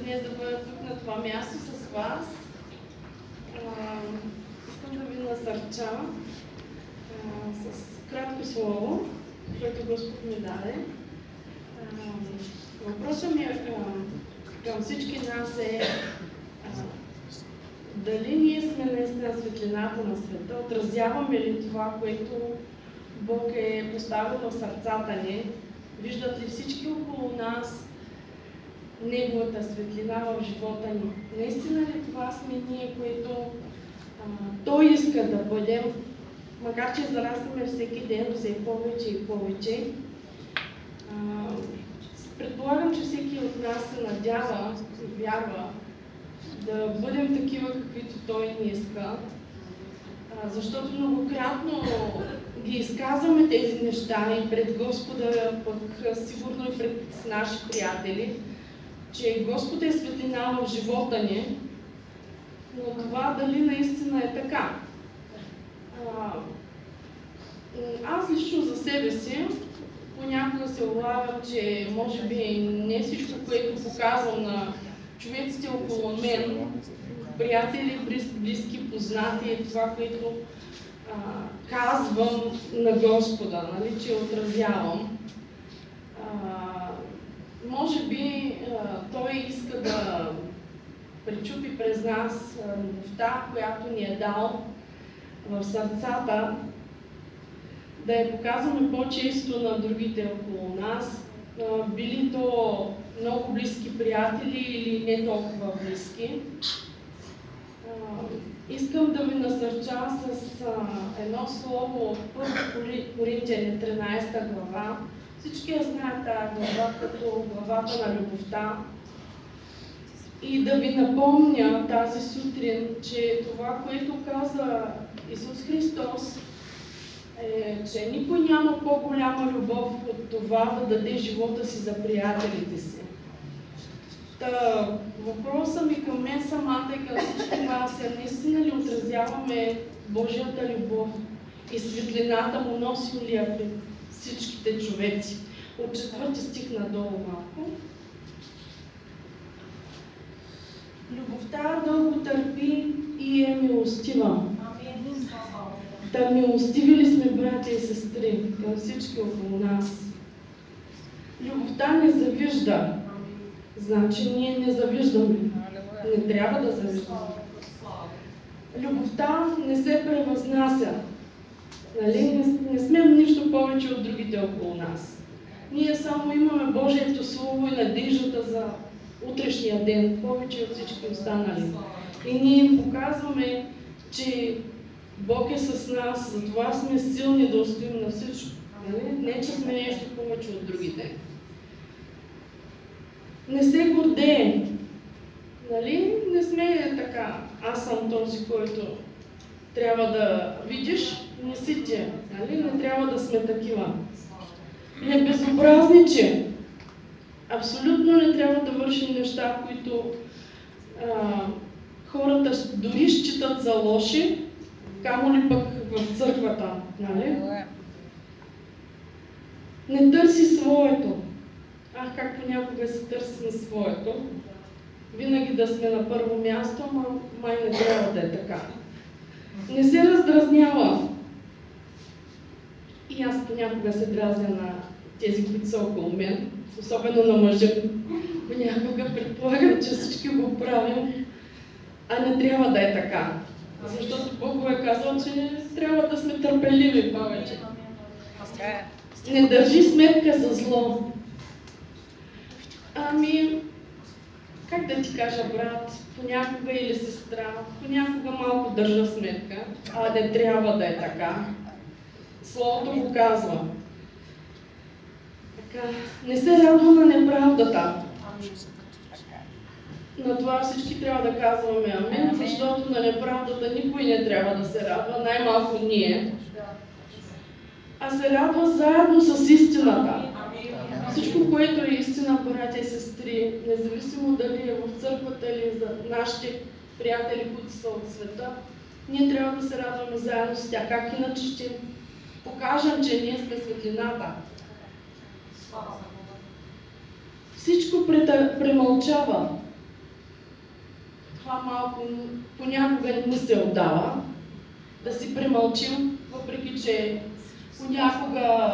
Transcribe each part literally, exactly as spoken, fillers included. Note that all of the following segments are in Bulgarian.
днес да бъда тук на това място с вас. А, искам да ви насърча а, с кратко слово, което Господ ми даде. А, въпросът ми е, а, към всички нас е а, дали ние сме наистина светлината на света, отразяваме ли това, което Бог е поставил в сърцата ни, виждат ли всички около нас Неговата светлина в живота ни. Наистина ли това сме ние, които а, Той иска да бъдем, макар че зарастваме всеки ден все повече и повече. А, предполагам, че всеки от нас се надява и вярва да бъдем такива, каквито Той ни иска, а, защото многократно ги изказваме тези неща и пред Господа, пък сигурно и пред наши приятели, че Господ е светлина в живота ни, но това дали наистина е така. А, аз лично за себе си понякога се улавям, че може би не всичко, което показвам на човеците около мен, приятели, близки, познати, това, което а, казвам на Господа, нали, че отразявам. А, може би а, Той иска да пречупи през нас любовта, която ни е дал в сърцата, да я показваме по-често на другите около нас, а, били то много близки приятели или не толкова близки. А, искам да ви насърча с а, едно слово от първо Коринтияни тринадесета глава. Всички я знаят тази глава като главата на любовта. И да ви напомня тази сутрин, че това, което каза Исус Христос, е, че никой няма по-голяма любов от това да даде живота си за приятелите си. Та, въпросът ми към мен самата и към всички вас е, наистина ли отразяваме Божията любов и светлината му носим ли я пред всичките човеци? От четвърти стих надолу малко. Любовта дълго търпи и е милостива. Да, милостиви ли сме, братя и сестри, към всички около нас? Любовта не завижда. Значи ние не завиждаме. Не трябва да завиждаме. Любовта не се превъзнася. Нали? Не, не сме нищо повече от другите около нас. Ние само имаме Божието Слово и надеждата за утрешния ден, повече от всички останали. И ние им показваме, че Бог е с нас, затова сме силни да устоим на всичко. Нали? Не, че сме нещо повече от другите. Не се гордее. Нали? Не сме така. Аз съм този, който трябва да видиш, не си ти. Нали? Не трябва да сме такива. Не безобразниче. Абсолютно не трябва да вършим неща, които а, хората дори считат за лоши, камо ли пък в църквата. Нали? Не търси своето. Ах, как понякога се търси на своето. Винаги да сме на първо място, ама май не трябва да е така. Не се раздразнява. И аз понякога се дразня на тези, които са около мен, особено на мъжа. Понякога предполагам, че всички го правим, а не трябва да е така. Защото Бог го е казал, че трябва да сме търпеливи повече. Не държи сметка за зло. Ами, как да ти кажа, брат, понякога или сестра, понякога малко държа сметка, а не трябва да е така. Словото го казва. Така, не се радва на неправдата. На това всички трябва да казваме амин, защото на неправдата никой не трябва да се радва, най-малко ние. А се радва заедно с истината. Всичко, което е истина, братя и сестри, независимо дали е в църквата или за нашите приятели, които са от света, ние трябва да се радваме заедно с тях. Как иначе ще покажем, че ние сме светлината? Всичко премълчава. това малко понякога не се отдава, да си премълчим, въпреки че понякога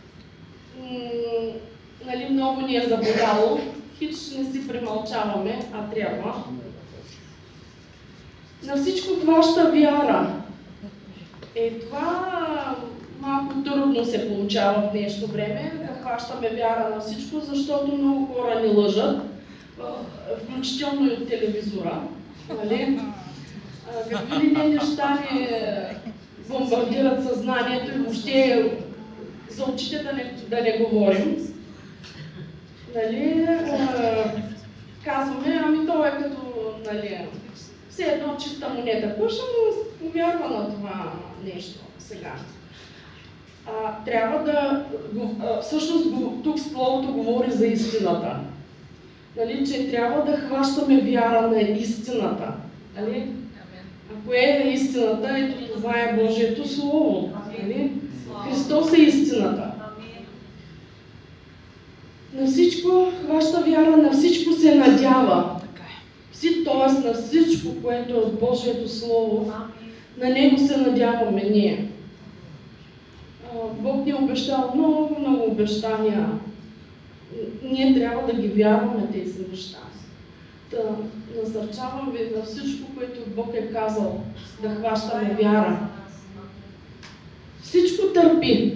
нали, много ни е заболяло, хич не си премълчаваме, а трябва. На всичко хваща вяра. Е, това малко трудно се получава в днешно време, да хващаме вяра на всичко, защото много хора ни лъжат, включително и от телевизора. Нали? Какви ли не неща ни бомбардират съзнанието и въобще за очите да не, да не говорим. Нали? Казваме, ами то е като, нали, все едно чиста монета. Кой ще му повярва на това нещо сега? А, трябва да... А, всъщност тук Словото говори за истината. Нали, че трябва да хващаме вяра на истината. Нали? А кое е истината? Ето това е Божието Слово. Нали? Христос е истината. На всичко хваща вяра, на всичко се надява. Т.е. на всичко, което е от Божието Слово, на него се надяваме ние. Бог ни е обещал много, много обещания. Ние трябва да ги вярваме тези неща. Да насърчавам ви на всичко, което Бог е казал, да хващаме вяра. Всичко търпи.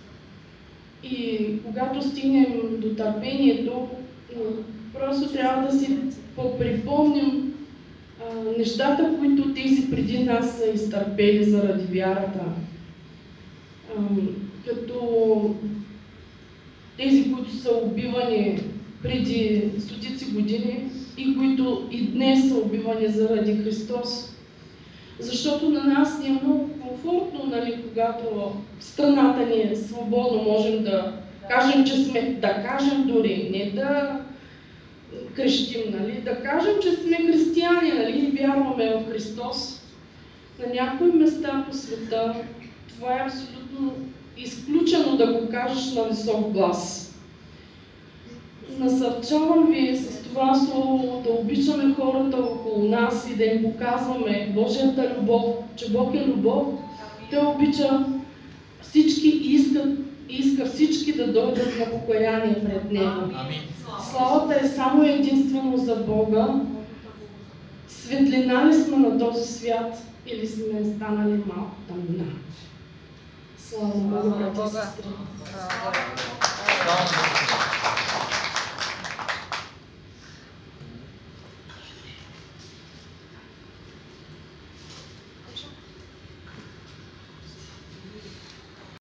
И когато стигнем до търпението, просто трябва да си поприпомним а, нещата, които тези преди нас са изтърпели заради вярата. А, като тези, които са убивани преди стотици години и които и днес са убивани заради Христос. Защото на нас ни е много комфортно, нали, когато страната ни е свободно, можем да кажем, че сме, да кажем дори, не да крещим, нали, да кажем, че сме християни, нали, и вярваме в Христос. На някои места по света това е абсолютно изключено да го кажеш на висок глас. Насърчавам ви с това слово да обичаме хората около нас и да им показваме Божията любов, че Бог е любов. Той обича всички и иска, иска всички да дойдат на покаяние пред Него. Славата е само единствено за Бога. Светлина ли сме на този свят или сме станали малко тъмнина? Слава на Бога, брати и сестри!